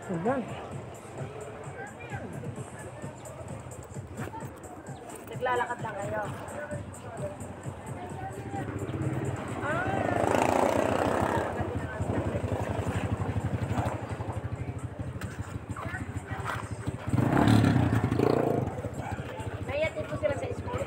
Ayan. Naglalakad lang kayo. Naiyatin po sila sa school.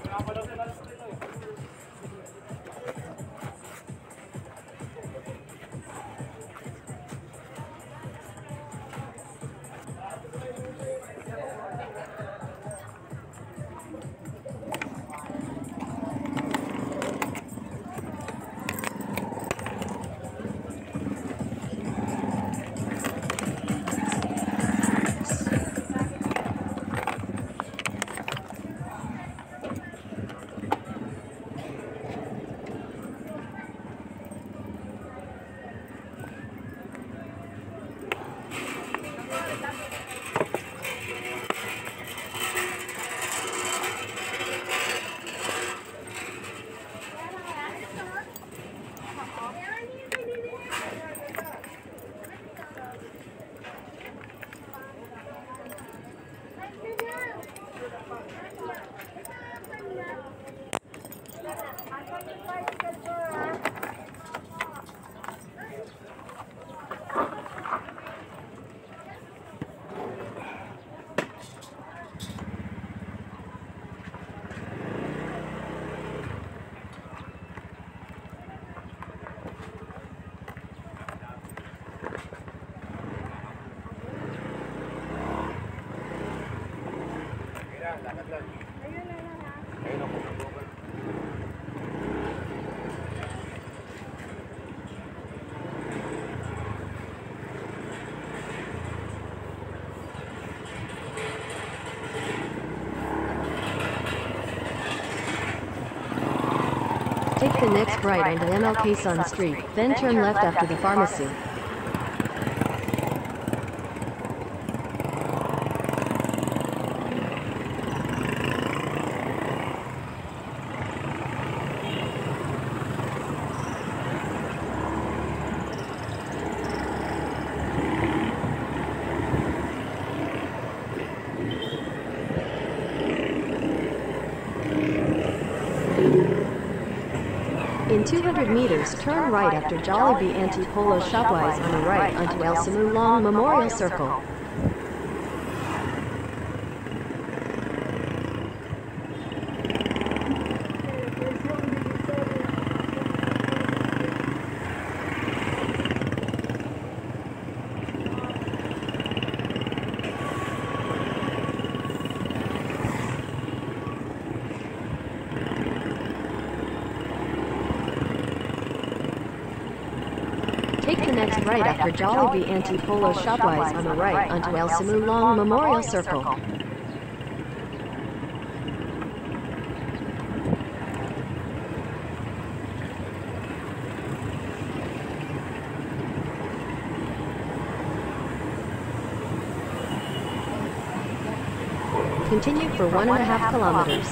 Take the next right onto MLK Sun Street, then turn left after the pharmacy. In 200 meters, turn right after Jollibee Anti-Polo Shopwise on the right onto El Simulong Memorial Circle. Take the next right after Jollibee Anti-Polo Shopwise on the right onto El Simulong Memorial Circle. Continue for 1.5 kilometers.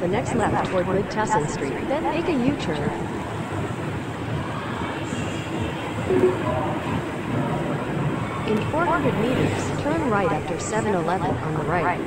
the next left toward Mid-Tassin Street, then make a U-turn. In 400 meters, turn right after 7-Eleven on the right.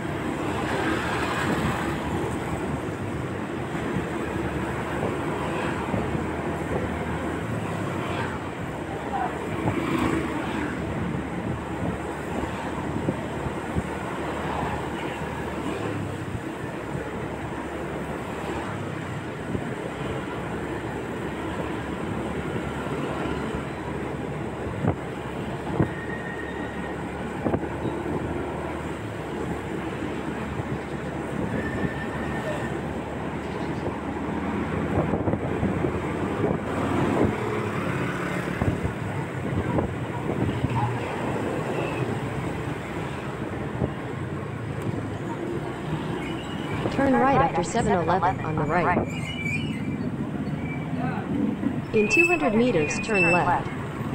Turn right after 7-Eleven on the right. In 200 meters, turn left.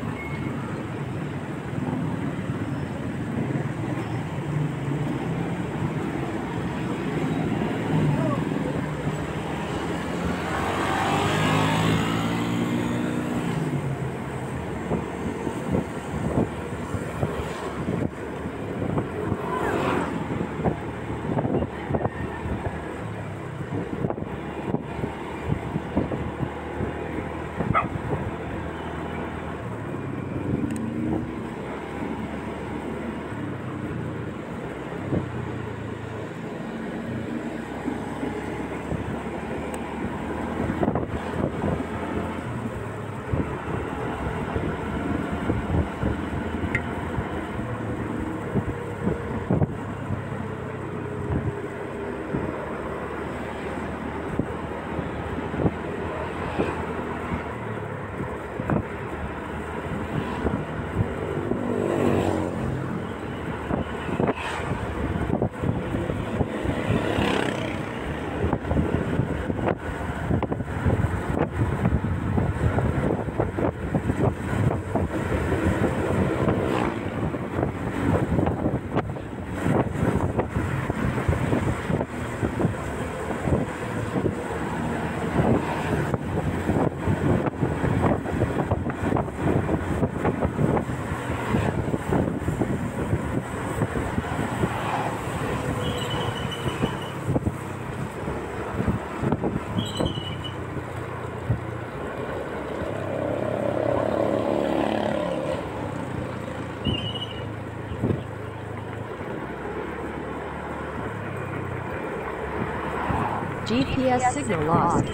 GPS signal lost.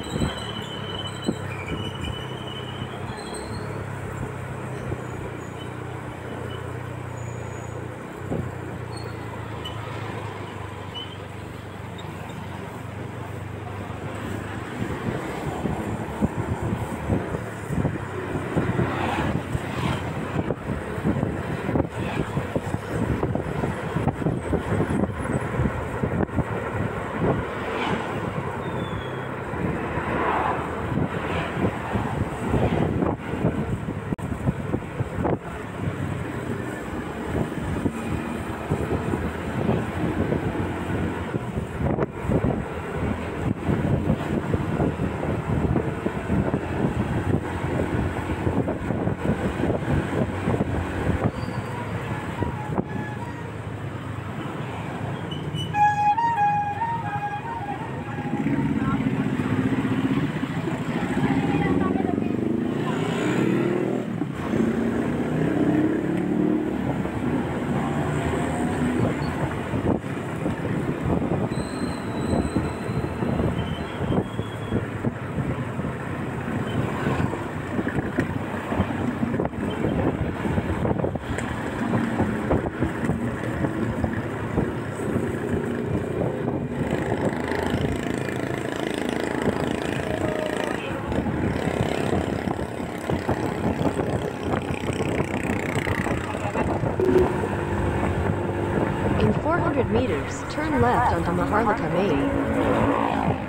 In 400 meters, turn left onto Maharlika Main.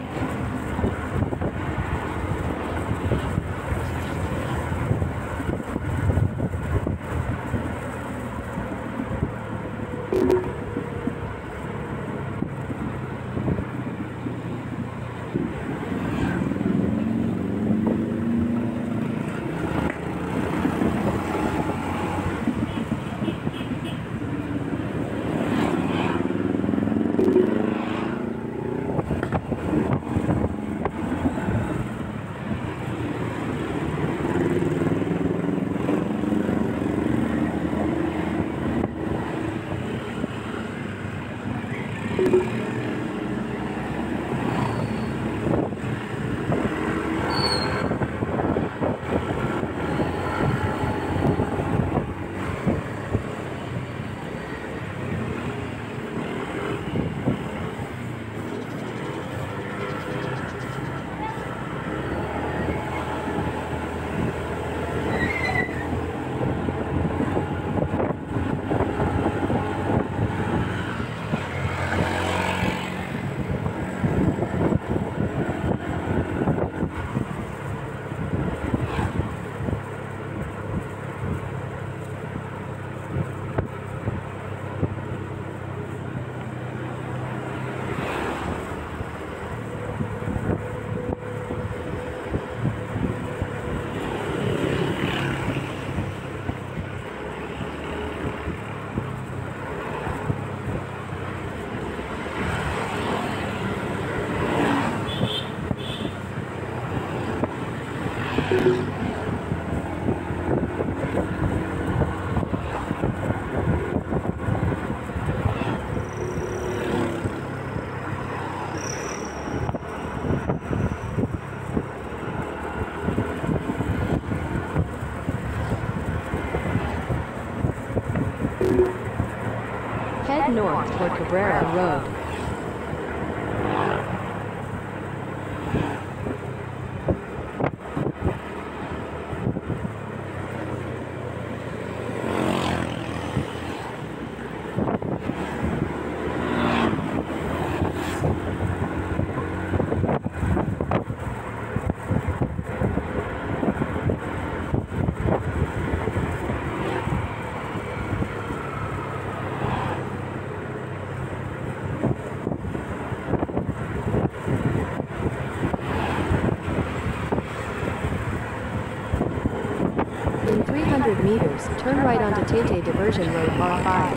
Head north toward Cabrera Road. In 300 meters, turn right onto Tete Diversion Road R5.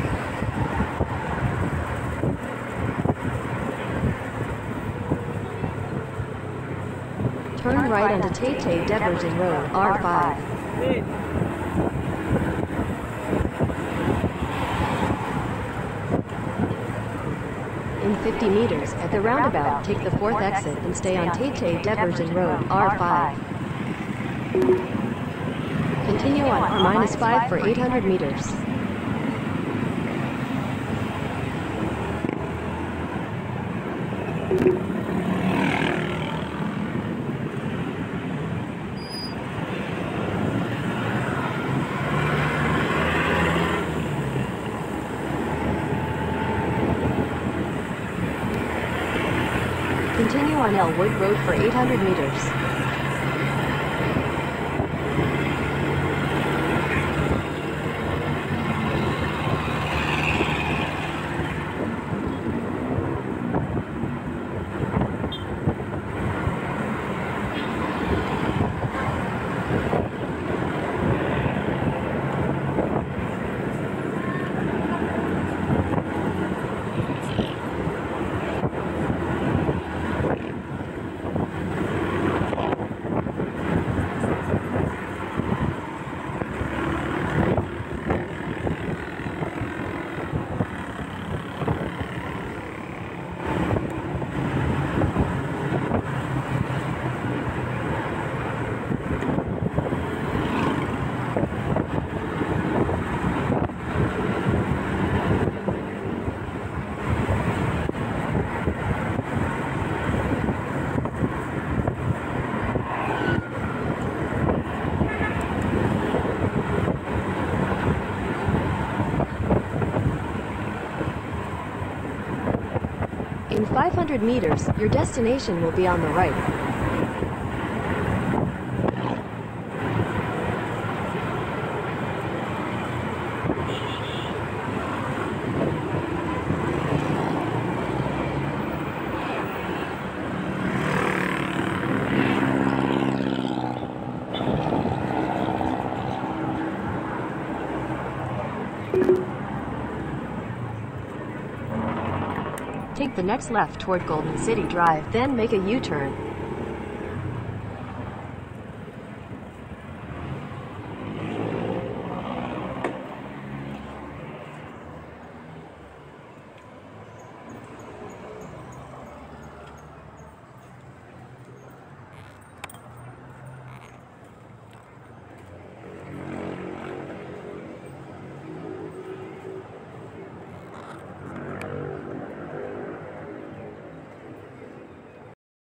Turn right onto Tete Diversion Road R5. In 50 meters, at the roundabout, take the 4th exit and stay on Tete Diversion Road R5. Continue on R-5 for 800 meters. Continue on Elwood Road for 800 meters. In 500 meters, your destination will be on the right. Take the next left toward Golden City Drive, then make a U-turn.